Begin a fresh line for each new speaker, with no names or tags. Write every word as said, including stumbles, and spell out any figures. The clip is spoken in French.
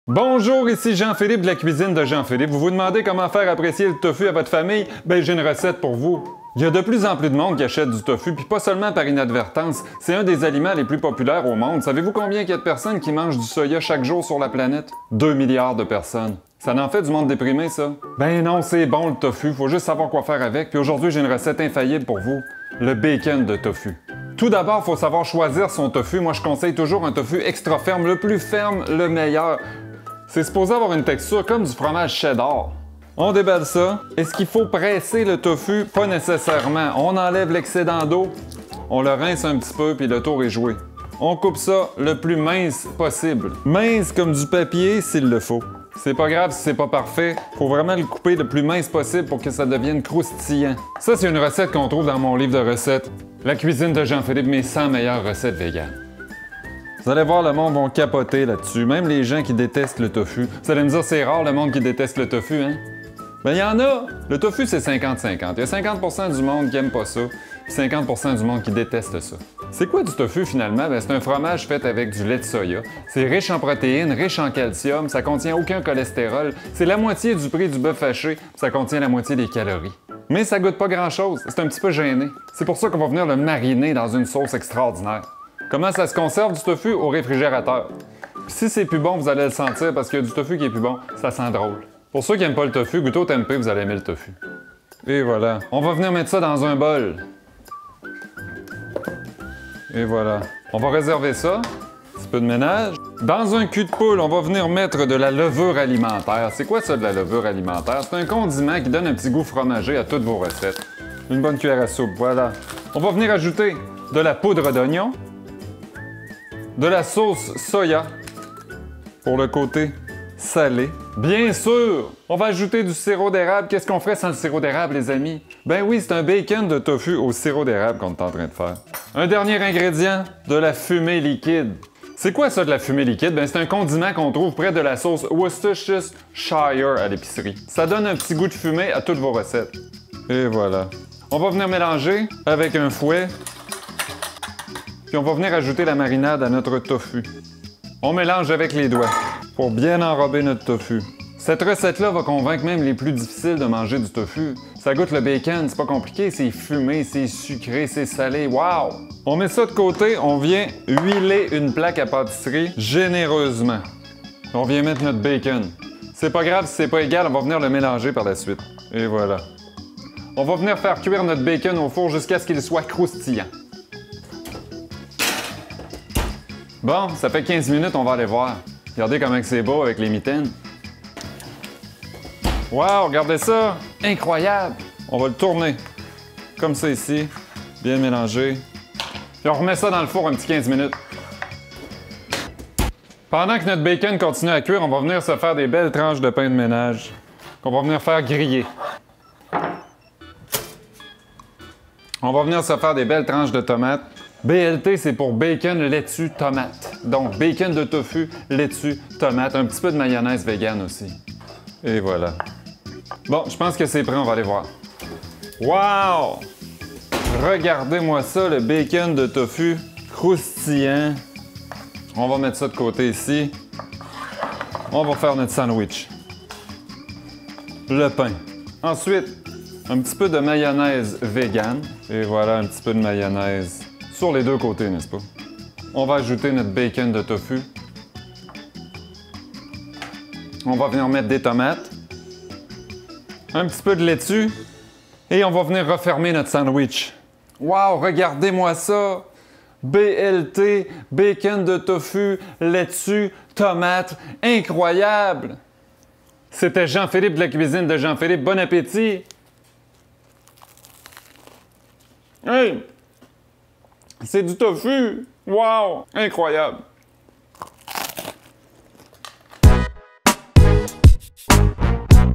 Bonjour, ici Jean-Philippe de la cuisine de Jean-Philippe. Vous vous demandez comment faire apprécier le tofu à votre famille? Ben, j'ai une recette pour vous. Il y a de plus en plus de monde qui achète du tofu, puis pas seulement par inadvertance. C'est un des aliments les plus populaires au monde. Savez-vous combien il y a de personnes qui mangent du soya chaque jour sur la planète? deux milliards de personnes. Ça en fait du monde déprimé, ça? Ben non, c'est bon le tofu, faut juste savoir quoi faire avec. Puis aujourd'hui, j'ai une recette infaillible pour vous. Le bacon de tofu. Tout d'abord, il faut savoir choisir son tofu. Moi, je conseille toujours un tofu extra ferme. Le plus ferme, le meilleur. C'est supposé avoir une texture comme du fromage cheddar. On déballe ça. Est-ce qu'il faut presser le tofu? Pas nécessairement. On enlève l'excédent d'eau, on le rince un petit peu, puis le tour est joué. On coupe ça le plus mince possible. Mince comme du papier s'il le faut. C'est pas grave si c'est pas parfait. Faut vraiment le couper le plus mince possible pour que ça devienne croustillant. Ça, c'est une recette qu'on trouve dans mon livre de recettes. La cuisine de Jean-Philippe, mes cent meilleures recettes véganes. Vous allez voir, le monde va capoter là-dessus. Même les gens qui détestent le tofu. Vous allez me dire, c'est rare le monde qui déteste le tofu, hein? Ben, il y en a! Le tofu, c'est cinquante cinquante. Il y a cinquante pour cent du monde qui aime pas ça, puis cinquante pour cent du monde qui déteste ça. C'est quoi du tofu, finalement? Ben, c'est un fromage fait avec du lait de soya. C'est riche en protéines, riche en calcium, ça contient aucun cholestérol. C'est la moitié du prix du bœuf haché, puis ça contient la moitié des calories. Mais ça goûte pas grand-chose. C'est un petit peu gêné. C'est pour ça qu'on va venir le mariner dans une sauce extraordinaire. Comment ça se conserve du tofu? Au réfrigérateur. Puis si c'est plus bon, vous allez le sentir parce qu'il y a du tofu qui est plus bon. Ça sent drôle. Pour ceux qui n'aiment pas le tofu, goûtez au tempeh, vous allez aimer le tofu. Et voilà. On va venir mettre ça dans un bol. Et voilà. On va réserver ça. Un petit peu de ménage. Dans un cul de poule, on va venir mettre de la levure alimentaire. C'est quoi ça, de la levure alimentaire? C'est un condiment qui donne un petit goût fromager à toutes vos recettes. Une bonne cuillère à soupe, voilà. On va venir ajouter de la poudre d'oignon, de la sauce soya pour le côté salé. Bien sûr, on va ajouter du sirop d'érable. Qu'est-ce qu'on ferait sans le sirop d'érable, les amis? Ben oui, c'est un bacon de tofu au sirop d'érable qu'on est en train de faire. Un dernier ingrédient, de la fumée liquide. C'est quoi ça de la fumée liquide? Ben c'est un condiment qu'on trouve près de la sauce Worcestershire à l'épicerie. Ça donne un petit goût de fumée à toutes vos recettes. Et voilà. On va venir mélanger avec un fouet. Puis on va venir ajouter la marinade à notre tofu. On mélange avec les doigts pour bien enrober notre tofu. Cette recette-là va convaincre même les plus difficiles de manger du tofu. Ça goûte le bacon, c'est pas compliqué, c'est fumé, c'est sucré, c'est salé, wow! On met ça de côté, on vient huiler une plaque à pâtisserie généreusement. On vient mettre notre bacon. C'est pas grave si c'est pas égal, on va venir le mélanger par la suite. Et voilà. On va venir faire cuire notre bacon au four jusqu'à ce qu'il soit croustillant. Bon, ça fait quinze minutes, on va aller voir. Regardez comment c'est beau avec les mitaines. Wow, regardez ça! Incroyable! On va le tourner. Comme ça ici. Bien mélangé. Puis on remet ça dans le four un petit quinze minutes. Pendant que notre bacon continue à cuire, on va venir se faire des belles tranches de pain de ménage qu'on va venir faire griller. On va venir se faire des belles tranches de tomates. B L T, c'est pour bacon, laitue, tomate. Donc, bacon de tofu, laitue, tomate. Un petit peu de mayonnaise vegan aussi. Et voilà. Bon, je pense que c'est prêt, on va aller voir. Wow! Regardez-moi ça, le bacon de tofu croustillant. On va mettre ça de côté ici. On va faire notre sandwich. Le pain. Ensuite, un petit peu de mayonnaise vegan. Et voilà, un petit peu de mayonnaise sur les deux côtés, n'est-ce pas? On va ajouter notre bacon de tofu. On va venir mettre des tomates. Un petit peu de laitue. Et on va venir refermer notre sandwich. Wow, regardez-moi ça! B L T, bacon de tofu, laitue, tomate. Incroyable! C'était Jean-Philippe de la cuisine de Jean-Philippe. Bon appétit! Hey! C'est du tofu! Wow! Incroyable!